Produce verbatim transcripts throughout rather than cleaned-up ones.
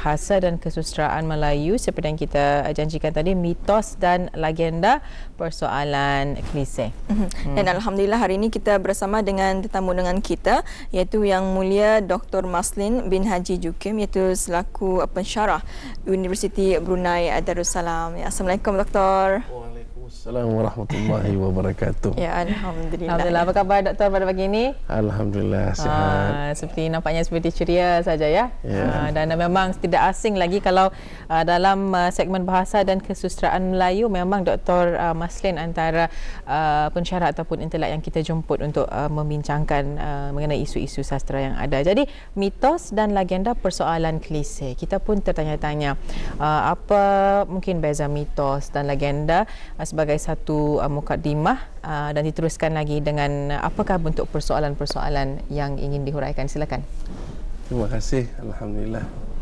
Bahasa dan Kesusastraan Melayu seperti yang kita janjikan tadi, mitos dan legenda persoalan klise. Hmm. Dan alhamdulillah hari ini kita bersama dengan tetamu dengan kita, iaitu Yang Mulia Doktor Maslin bin Haji Jukim, iaitu selaku pensyarah Universiti Brunei Darussalam. Ya, Assalamualaikum Doktor. Assalamualaikum warahmatullahi wabarakatuh. Ya, alhamdulillah. Alhamdulillah. Apa khabar Doktor pada pagi ini? Alhamdulillah sihat. Ah, seperti nampaknya seperti ceria saja ya. Ya. Ah, dan memang tidak asing lagi kalau ah, dalam ah, segmen Bahasa dan Kesusastraan Melayu memang Doktor ah, Maslin antara ah, pensyarah ataupun intelek yang kita jemput untuk ah, membincangkan ah, mengenai isu-isu sastra yang ada. Jadi mitos dan legenda persoalan klise. Kita pun tertanya-tanya ah, apa mungkin beza mitos dan legenda ah, sebagai satu uh, mukadimah uh, dan diteruskan lagi dengan uh, apakah bentuk persoalan-persoalan yang ingin dihuraikan. Silakan. Terima kasih. Alhamdulillah.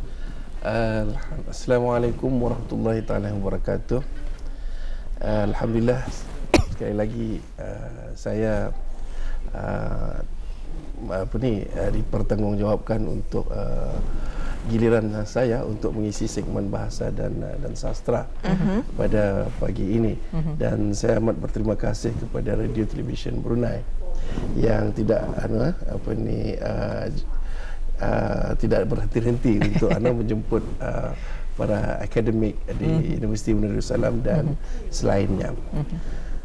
Uh, Assalamualaikum warahmatullahi taala wabarakatuh. Uh, Alhamdulillah sekali lagi uh, saya uh, apa ni uh, dipertanggungjawabkan untuk uh, giliran saya untuk mengisi segmen bahasa dan dan sastra uh-huh. pada pagi ini uh-huh. dan saya amat berterima kasih kepada Radio Television Brunei yang tidak anu apa ni uh, uh, tidak berhenti-henti untuk anu menjemput uh, para akademik di uh-huh. Universiti Brunei Darussalam dan uh-huh. selainnya. Uh-huh.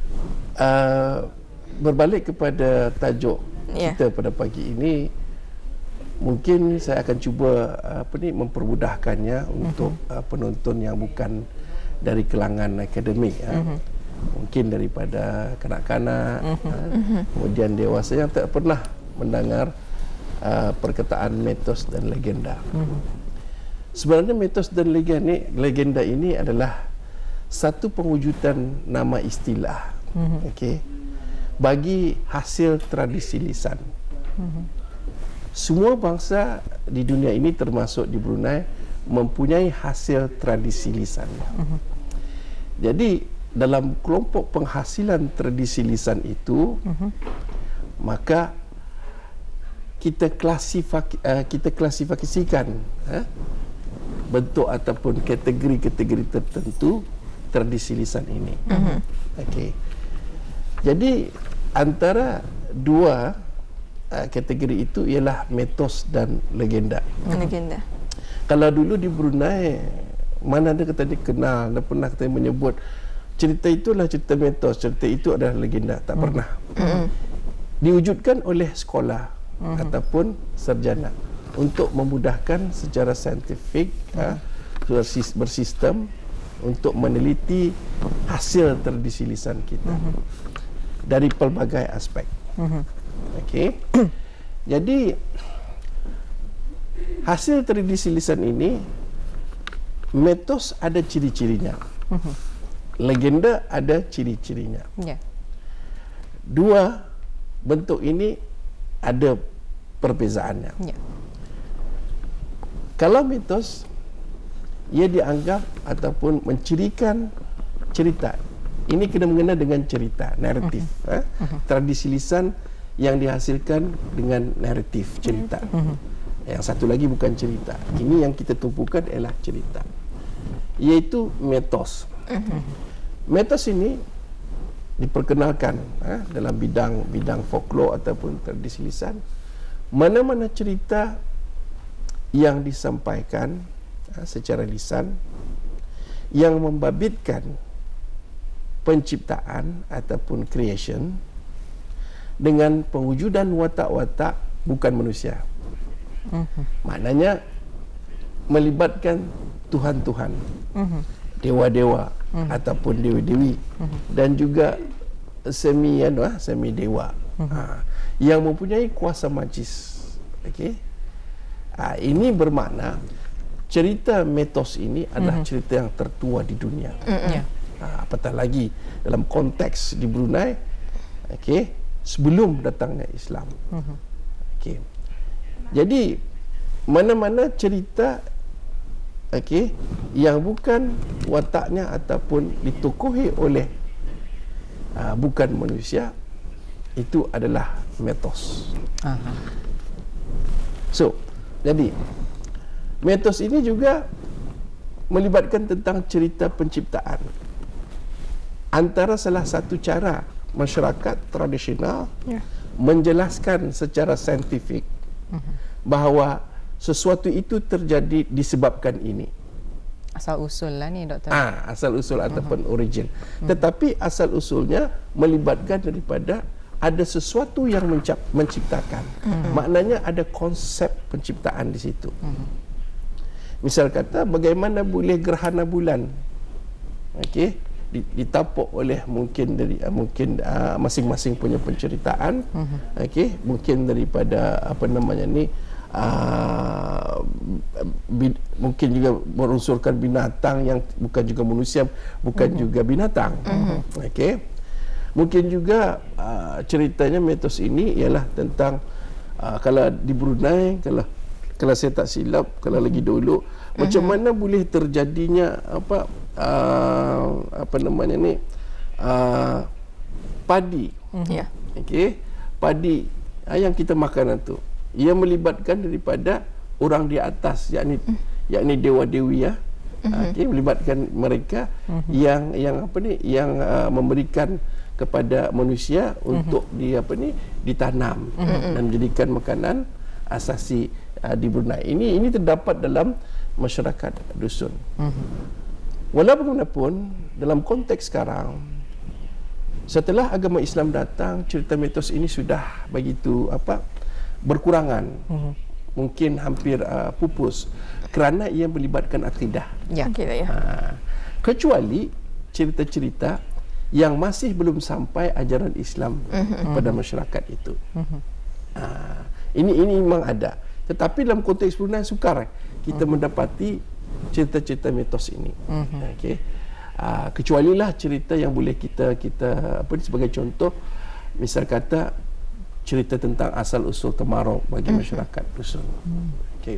Uh, berbalik kepada tajuk yeah. kita pada pagi ini, mungkin saya akan cuba apa ni mempermudahkannya uh-huh. untuk uh, penonton yang bukan dari kalangan akademik, uh-huh. mungkin daripada kanak-kanak, uh-huh. uh, kemudian dewasa yang tak pernah mendengar uh, perkataan mitos dan legenda. Uh-huh. Sebenarnya mitos dan legenda, legenda ini adalah satu pengujudan nama istilah, uh-huh. okey, bagi hasil tradisi lisan. Uh-huh. Semua bangsa di dunia ini termasuk di Brunei mempunyai hasil tradisi lisan. Uh-huh. Jadi dalam kelompok penghasilan tradisi lisan itu, uh-huh. maka kita klasifik, uh, kita klasifikasikan uh, bentuk ataupun kategori-kategori tertentu tradisi lisan ini. Uh-huh. Okey. Jadi antara dua Uh, kategori itu ialah mitos dan legenda. Legenda. Kalau dulu di Brunei, mana ada kata dikenal, ada pernah kita menyebut cerita itulah cerita mitos, cerita itu adalah legenda, tak mm. pernah. Mm. Diwujudkan oleh sekolah mm. ataupun sarjana untuk memudahkan secara saintifik, mm. uh, bersistem untuk meneliti hasil tradisi lisan kita mm. dari pelbagai aspek. Mm. Okey. Jadi hasil tradisi lisan ini, mitos ada ciri-cirinya. Uh-huh. Legenda ada ciri-cirinya. Yeah. Dua bentuk ini ada perbezaannya. Yeah. Kalau mitos, ia dianggap ataupun mencirikan cerita. Ini kena mengena dengan cerita, naratif. Uh-huh. Eh? Uh-huh. Tradisi lisan yang dihasilkan dengan naratif cerita. Uh-huh. Yang satu lagi bukan cerita. Ini yang kita tumpukan ialah cerita, iaitu mitos. Uh-huh. Mitos ini diperkenalkan eh, dalam bidang bidang folklore ataupun tradisi lisan. Mana-mana cerita yang disampaikan eh, secara lisan yang membabitkan penciptaan ataupun creation dengan pengujudan watak-watak bukan manusia. Uh-huh. Maknanya melibatkan Tuhan-Tuhan, uh-huh. dewa-dewa, uh-huh. ataupun dewi-dewi, uh-huh. dan juga semi anu ah semi dewa, uh-huh. ha, yang mempunyai kuasa magis. Okey. Ha, ini bermakna cerita mitos ini adalah uh-huh. cerita yang tertua di dunia. Uh-huh. Ha, apatah lagi dalam konteks di Brunei, okey, sebelum datangnya Islam. Uh-huh. Okey. Jadi mana-mana cerita okey yang bukan wataknya ataupun ditokohi oleh uh, bukan manusia, itu adalah mitos. Uh-huh. So, jadi mitos ini juga melibatkan tentang cerita penciptaan. Antara salah satu cara masyarakat tradisional yeah. menjelaskan secara saintifik uh-huh. bahawa sesuatu itu terjadi disebabkan ini. Asal usul lah ni, doktor. Ah, asal usul uh-huh. ataupun origin. Uh-huh. Tetapi asal usulnya melibatkan daripada ada sesuatu yang mencap, menciptakan. Uh-huh. Maknanya ada konsep penciptaan di situ. Uh-huh. Misal kata, bagaimana boleh gerhana bulan? Okey. Ditapuk oleh mungkin dari uh, mungkin uh, masing-masing punya penceritaan, uh-huh. okey, mungkin daripada apa namanya ni uh, bin, mungkin juga berunsurkan binatang yang bukan juga manusia, bukan uh-huh. juga binatang, uh-huh. okey. Mungkin juga uh, ceritanya mitos ini ialah tentang uh, kalau di Brunei, kalau kalau saya tak silap, kalau uh-huh. lagi dulu, uh-huh. macam mana boleh terjadinya apa Uh, apa namanya ni uh, padi, mm-hmm. yeah. okey, padi uh, yang kita makan itu, ia melibatkan daripada orang di atas, yakni mm. yakni dewa dewi ya, mm-hmm. okey, melibatkan mereka mm-hmm. yang yang apa ni yang uh, memberikan kepada manusia mm-hmm. untuk di apa ni ditanam mm-hmm. dan menjadikan makanan asasi uh, di Brunei. Ini ini terdapat dalam masyarakat dusun. Mm-hmm. Walaupun dalam konteks sekarang, setelah agama Islam datang, cerita mitos ini sudah begitu apa berkurangan, uh-huh. mungkin hampir uh, pupus kerana ia melibatkan akidah. Ya, kita ya. Uh, kecuali cerita-cerita yang masih belum sampai ajaran Islam uh-huh. kepada masyarakat itu. Uh-huh. Uh, ini ini memang ada. Tetapi dalam konteks Brunei sukar kita uh-huh. mendapati cerita-cerita mitos ini. Uh-huh. Okey. Uh, kecuali lah cerita yang boleh kita kita apa sebagai contoh, misal kata cerita tentang asal usul Temarok bagi uh-huh. masyarakat dusun. Uh-huh. Okey.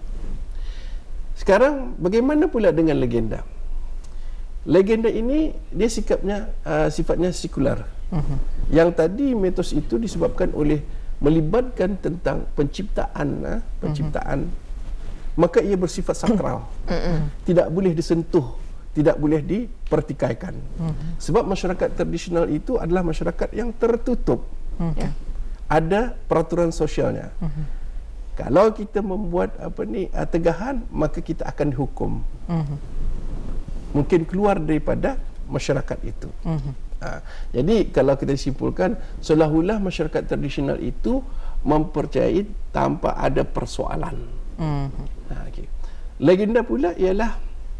Sekarang bagaimana pula dengan legenda? Legenda ini dia sikapnya uh, sifatnya sekular. Uh-huh. Yang tadi mitos itu disebabkan oleh melibatkan tentang penciptaan, uh, penciptaan uh-huh. maka ia bersifat sakral. Uh-uh. Tidak boleh disentuh, tidak boleh dipertikaikan. Uh-huh. Sebab masyarakat tradisional itu adalah masyarakat yang tertutup. Uh-huh. Ya. Ada peraturan sosialnya. Uh-huh. Kalau kita membuat apa ni tegahan, maka kita akan dihukum. Uh-huh. Mungkin keluar daripada masyarakat itu. Uh-huh. Ha, jadi kalau kita simpulkan, seolah-olah masyarakat tradisional itu mempercayai tanpa ada persoalan. Uh-huh. Ha, okay. Legenda pula ialah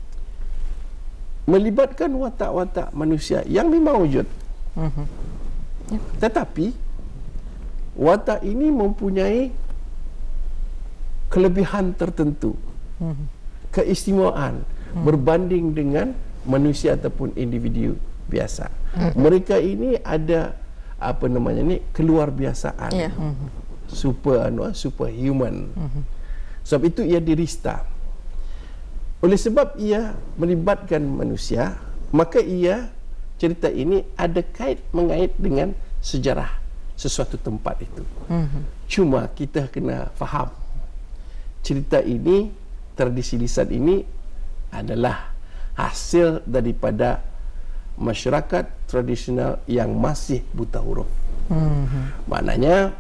melibatkan watak-watak manusia yang memang wujud. Uh-huh. Yeah. Tetapi watak ini mempunyai kelebihan tertentu, uh-huh. keistimewaan uh-huh. berbanding dengan manusia ataupun individu biasa. Uh-huh. Mereka ini ada apa namanya ni keluar biasaan. Yeah. Uh-huh. Super anu superhuman. Uh-huh. Sebab itu ia dirista. Oleh sebab ia melibatkan manusia, maka ia cerita ini ada kait mengait dengan sejarah sesuatu tempat itu. Mm-hmm. Cuma kita kena faham cerita ini, tradisi lisan ini adalah hasil daripada masyarakat tradisional yang masih buta huruf. Mm-hmm. Maknanya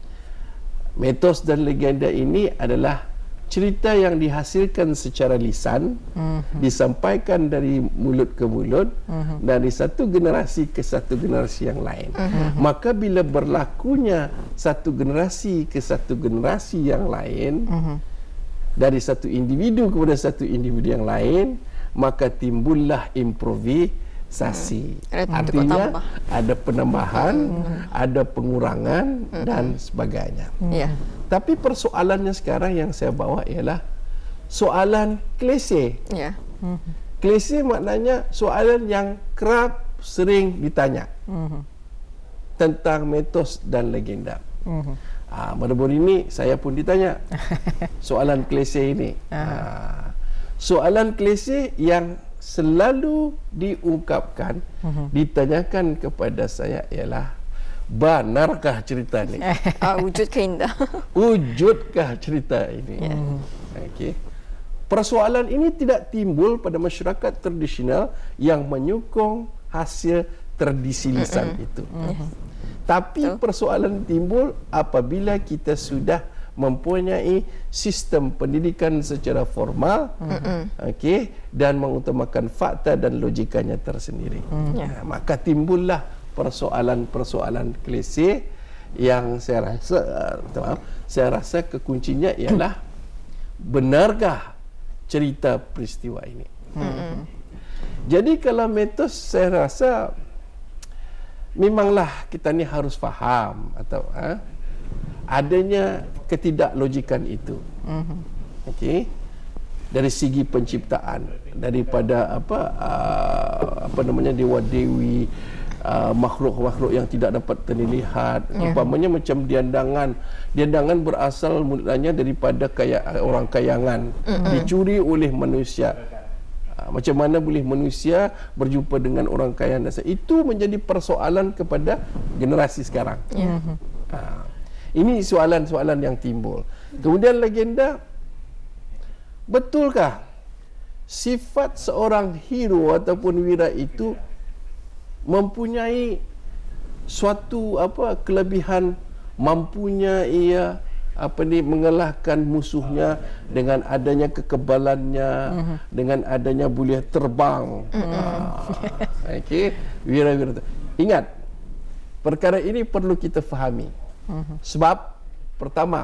mitos dan legenda ini adalah cerita yang dihasilkan secara lisan, uh-huh. disampaikan dari mulut ke mulut, uh-huh. dari satu generasi ke satu generasi yang lain. Uh-huh. Maka bila berlakunya satu generasi ke satu generasi yang lain, uh-huh. dari satu individu kepada satu individu yang lain, maka timbullah improvisasi. Hmm. Artinya ada penambahan, hmm. ada pengurangan hmm. dan sebagainya. Hmm. Yeah. Tapi persoalannya sekarang yang saya bawa ialah soalan klise. Yeah. Hmm. Klise maknanya soalan yang kerap sering ditanya hmm. tentang mitos dan legenda. Hmm. Ah, baru-baru ini saya pun ditanya soalan klise ini. Ah, soalan klise yang selalu diungkapkan, uh-huh. ditanyakan kepada saya ialah, benarkah cerita ini? uh, wujudkah indah? Wujudkah cerita ini? Yeah. Okey. persoalan ini tidak timbul pada masyarakat tradisional yang menyokong hasil tradisi lisan mm-hmm. itu. Mm-hmm. Tapi Betul. persoalan timbul apabila kita sudah mempunyai sistem pendidikan secara formal, mm-hmm. okey, dan mengutamakan fakta dan logikanya tersendiri. Mm-hmm. Nah, maka timbullah persoalan-persoalan klasik yang saya rasa uh, saya rasa kekuncinya ialah benarkah cerita peristiwa ini. Mm-hmm. Jadi kalau mitos, saya rasa memanglah kita ni harus faham atau ha, adanya ketidaklogikan itu. Mm-hmm. Okey, dari segi penciptaan, daripada apa uh, apa namanya dewa dewi, uh, makhluk-makhluk yang tidak dapat terlihat, yeah. umpamanya macam diandangan. Diandangan berasal mulanya daripada kaya, orang kayangan, mm-hmm. dicuri oleh manusia. Uh, macam mana boleh manusia berjumpa dengan orang kayangan? Itu menjadi persoalan kepada generasi sekarang. Yeah. Uh, ini soalan-soalan yang timbul. Kemudian legenda, betulkah sifat seorang hero ataupun wira itu mempunyai suatu apa kelebihan, mampunya ia apa ni mengalahkan musuhnya dengan adanya kekebalannya, uh-huh. dengan adanya boleh terbang. Uh-huh. Ah, okey, wira-wira. Ingat, perkara ini perlu kita fahami. Uh-huh. Sebab pertama,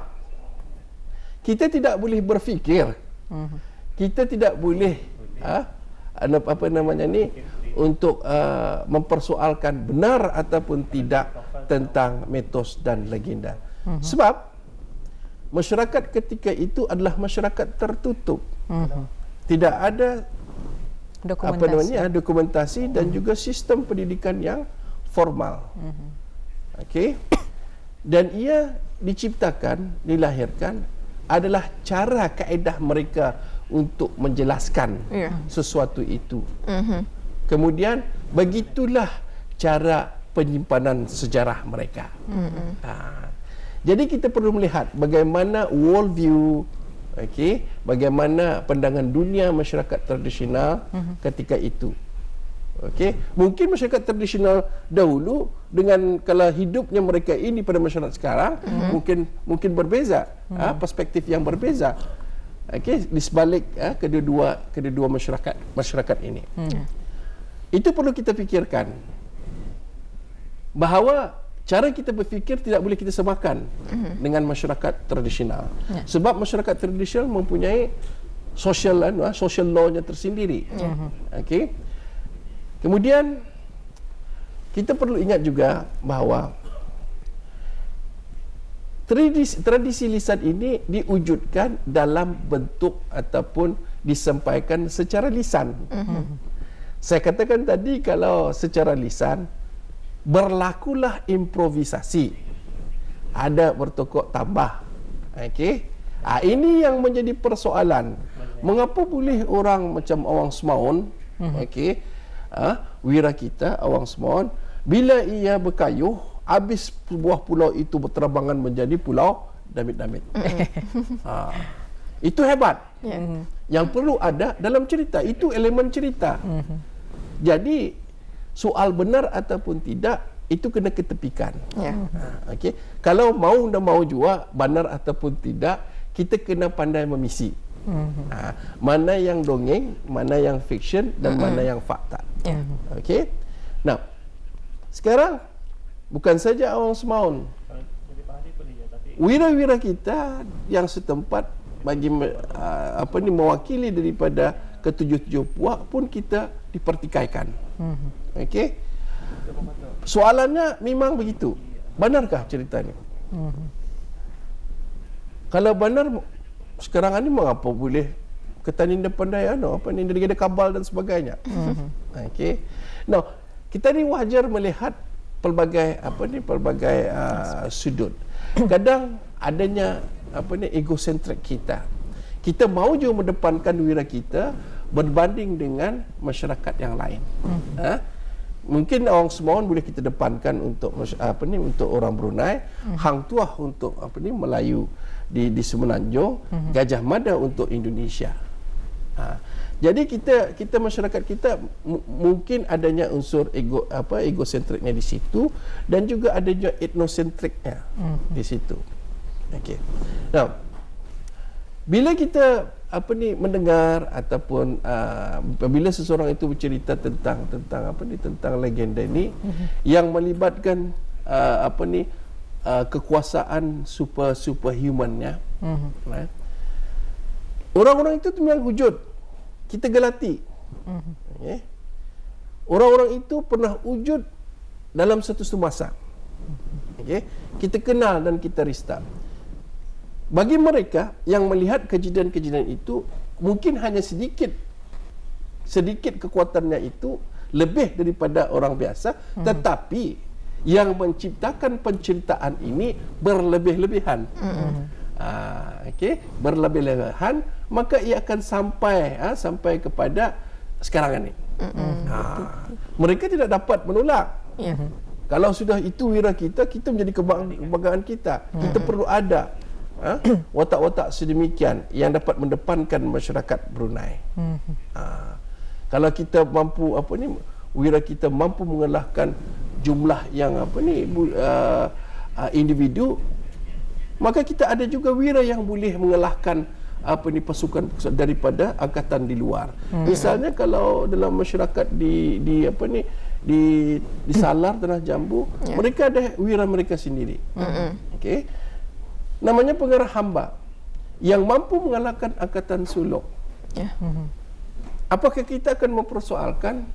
kita tidak boleh berfikir, uh-huh. kita tidak boleh ha, apa namanya ni untuk uh, mempersoalkan benar ataupun tidak tentang mitos dan legenda. Uh-huh. Sebab masyarakat ketika itu adalah masyarakat tertutup. Uh-huh. Tidak ada dokumentasi, apa namanya, dokumentasi uh-huh. dan juga sistem pendidikan yang formal. Uh-huh. Okey. Dan ia diciptakan, dilahirkan adalah cara kaedah mereka untuk menjelaskan yeah. sesuatu itu. Uh-huh. Kemudian begitulah cara penyimpanan sejarah mereka. Uh-huh. Ha. Jadi kita perlu melihat bagaimana world view, okay, bagaimana pandangan dunia masyarakat tradisional uh-huh. ketika itu. Okey, mungkin masyarakat tradisional dahulu dengan kalau hidupnya mereka ini pada masyarakat sekarang mm-hmm. mungkin mungkin berbeza, mm-hmm. ha, perspektif yang berbeza. Okey, di sebalik ha, kedua-dua kedua-dua masyarakat masyarakat ini. Mm-hmm. Itu perlu kita fikirkan bahawa cara kita berfikir tidak boleh kita samakan mm-hmm. dengan masyarakat tradisional. Yeah. Sebab masyarakat tradisional mempunyai social uh, social law-nya tersendiri. Mm-hmm. Okey. Kemudian kita perlu ingat juga bahawa tradisi, tradisi lisan ini diwujudkan dalam bentuk ataupun disampaikan secara lisan. Uh-huh. Saya katakan tadi kalau secara lisan berlakulah improvisasi, ada bertokok tambah. Okey. Ah, ini yang menjadi persoalan. Mengapa boleh orang macam Awang Semaun, uh-huh. okey, Ha, wira kita Awang Semaun, bila ia berkayuh, habis sebuah pulau itu berterbangan menjadi pulau damit-damit. ha, itu hebat. Yeah. Yang perlu ada dalam cerita, itu elemen cerita. Mm-hmm. Jadi soal benar ataupun tidak itu kena ketepikan. Yeah. Ha, okay. Kalau mau dan mau juga benar ataupun tidak, kita kena pandai memisi. Mm-hmm. Ha, mana yang dongeng, mana yang fiction dan mm-hmm. mana yang fakta. Yeah. Okey. Nah, sekarang bukan saja Awang Semaun, wira-wira kita yang setempat bagi uh, apa ni mewakili daripada ketujuh-tujuh puak pun kita dipertikaikan. Mm-hmm. Okey. Soalannya memang begitu. Benarkah cerita ini? Mm-hmm. Kalau benar, sekarang ini mengapa boleh ketanin dan pandai ano, apa ni dari kabal dan sebagainya. Mm-hmm. Okey. Now, kita ni wajar melihat pelbagai apa ni pelbagai uh, sudut. Kadang adanya apa ni egocentrik kita. Kita mahu juga mendepankan wira kita berbanding dengan masyarakat yang lain. Mm-hmm. Ha? Mungkin Awang Semaun boleh kita depankan untuk apa ni untuk orang Brunei, mm-hmm. Hang Tuah untuk apa ni Melayu di di Semenanjung, mm-hmm. Gajah Mada untuk Indonesia. Ha. Jadi kita kita masyarakat kita m- mungkin adanya unsur ego apa egocentricnya di situ dan juga ada juga ethnocentricnya mm-hmm. di situ. Okey. Nah, bila kita apa ni mendengar ataupun uh, bila seseorang itu bercerita tentang tentang apa ni tentang legenda ini mm-hmm. yang melibatkan uh, apa ni uh, kekuasaan super superhumannya, mm-hmm. right? Orang-orang itu memang wujud. Kita gelati. Mm-hmm. Okay. Orang-orang itu pernah wujud dalam satu masa. Okay. Kita kenal dan kita risau. Bagi mereka yang melihat kejadian-kejadian itu, mungkin hanya sedikit sedikit kekuatannya itu lebih daripada orang biasa, mm-hmm. tetapi yang menciptakan penceritaan ini berlebih-lebihan. Mm-hmm. Ah, okey, berlebih-lebihan, maka ia akan sampai ha, sampai kepada sekarang ini. Mm-hmm. Ha, mereka tidak dapat menolak. Mm-hmm. Kalau sudah itu wira kita, kita menjadi kebanggaan kita. Mm-hmm. Kita perlu ada ha, watak-watak sedemikian yang dapat mendepankan masyarakat Brunei. Mm-hmm. Ha, kalau kita mampu apa ni, wira kita mampu mengalahkan jumlah yang apa ni uh, uh, individu, maka kita ada juga wira yang boleh mengalahkan apa ni pasukan daripada angkatan di luar. Hmm. Misalnya kalau dalam masyarakat di di apa ni di di Salar Tanah Jambu, yeah. mereka ada wira mereka sendiri. Hmm. Okey. Namanya pengarah hamba yang mampu mengalahkan angkatan suluk. Yeah. Hmm. Apakah kita akan mempersoalkan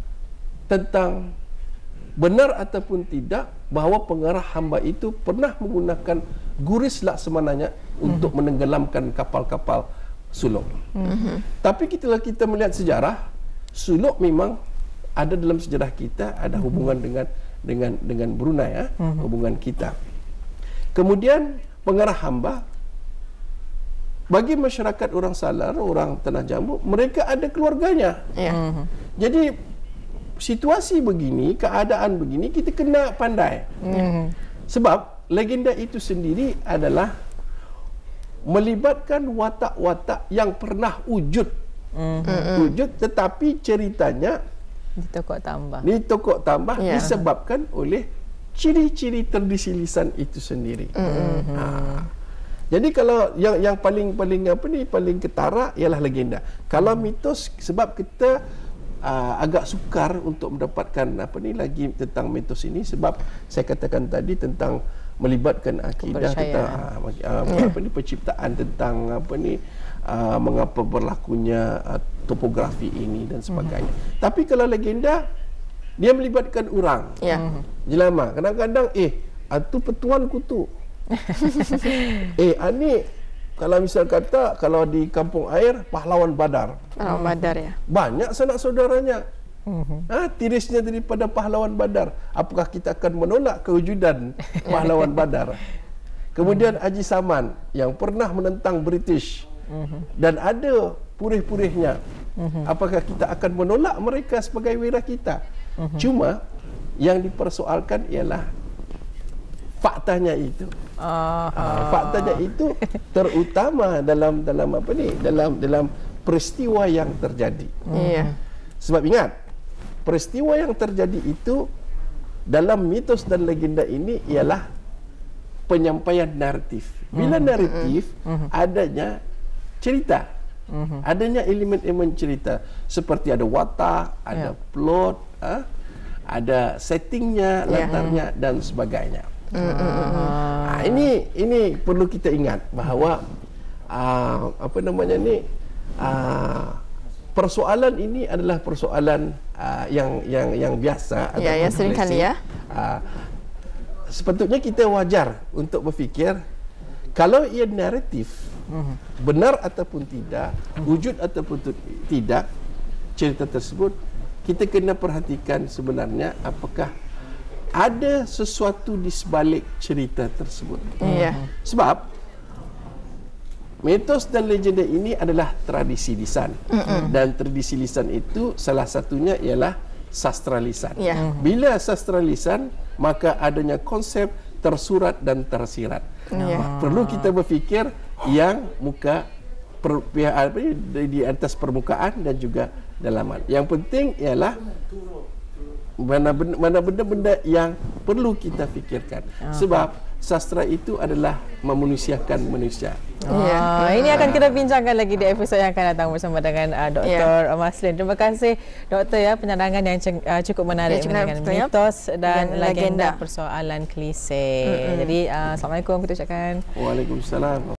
tentang benar ataupun tidak bahawa pengarah hamba itu pernah menggunakan guris laksamananya mm-hmm. untuk menenggelamkan kapal-kapal suluk. Mm-hmm. Tapi kita kita melihat sejarah, suluk memang ada dalam sejarah kita, ada mm-hmm. hubungan dengan dengan dengan Brunei ya, mm-hmm. hubungan kita. Kemudian pengarah hamba bagi masyarakat orang Salar, orang Tanah Jambu, mereka ada keluarganya. Yeah. Mm-hmm. Jadi situasi begini, keadaan begini, kita kena pandai. Mm-hmm. Sebab legenda itu sendiri adalah melibatkan watak-watak yang pernah wujud. Mm-hmm. Wujud, tetapi ceritanya ditokok tambah. Ditokok tambah yeah. disebabkan oleh ciri-ciri tradisi lisan itu sendiri. Mm-hmm. Ha. Jadi kalau yang yang paling paling apa ni paling ketara ialah legenda. Kalau mitos, sebab kita Uh, agak sukar untuk mendapatkan apa ni lagi tentang mitos ini, sebab saya katakan tadi tentang melibatkan akidah tentang uh, uh, yeah. apa ni penciptaan tentang apa ni uh, mengapa berlakunya uh, topografi ini dan sebagainya. Mm-hmm. Tapi kalau legenda dia melibatkan orang. Yeah. Jelama kadang-kadang eh itu petuan kutu. eh ani kalau misal kata, kalau di kampung air, pahlawan Badar. Pahlawan Badar ya. Banyak sanak saudaranya. Uh-huh. Ha, tirisnya daripada pahlawan Badar. Apakah kita akan menolak kewujudan pahlawan Badar? Kemudian uh-huh. Haji Saman yang pernah menentang British. Uh-huh. Dan ada purih-purihnya. Uh-huh. Apakah kita akan menolak mereka sebagai wira kita? Uh-huh. Cuma, yang dipersoalkan ialah faktanya itu. Uh, uh, faktanya itu terutama dalam dalam apa ni dalam dalam peristiwa yang terjadi. Yeah. Sebab ingat, peristiwa yang terjadi itu dalam mitos dan legenda ini ialah penyampaian naratif. Bila naratif uh-huh. adanya cerita. Uh-huh. Adanya elemen-elemen cerita seperti ada watak, ada yeah. plot, ha? Ada settingnya, latarnya yeah. dan sebagainya. Ah. Ha, ini ini perlu kita ingat bahawa uh, apa namanya ni uh, persoalan ini adalah persoalan uh, yang yang yang biasa ya, yang sering kali ya. Uh, sepatutnya kita wajar untuk berfikir kalau ia naratif uh-huh. benar ataupun tidak, wujud ataupun tidak cerita tersebut, kita kena perhatikan sebenarnya apakah ada sesuatu di sebalik cerita tersebut. Yeah. Sebab mitos dan legenda ini adalah tradisi lisan. Mm-mm. Dan tradisi lisan itu salah satunya ialah sastra lisan. Yeah. Bila sastra lisan, maka adanya konsep tersurat dan tersirat. Yeah. Perlu kita berfikir yang muka per, pihak apa ni, di, di atas permukaan dan juga dalaman. Yang penting ialah mana benda, mana benda-benda yang perlu kita fikirkan. Aha. Sebab sastra itu adalah memanusiakan manusia. Ah, ya. Ini akan kita bincangkan lagi di episod yang akan datang bersama dengan uh, Doktor Ya. Maslin. Terima kasih Doktor ya, penerangan yang uh, cukup menarik ya, dengan betul, mitos ya. dan, dan legenda, legenda persoalan klise. Mm-hmm. Jadi uh, Assalamualaikum kita ucapkan. Waalaikumsalam.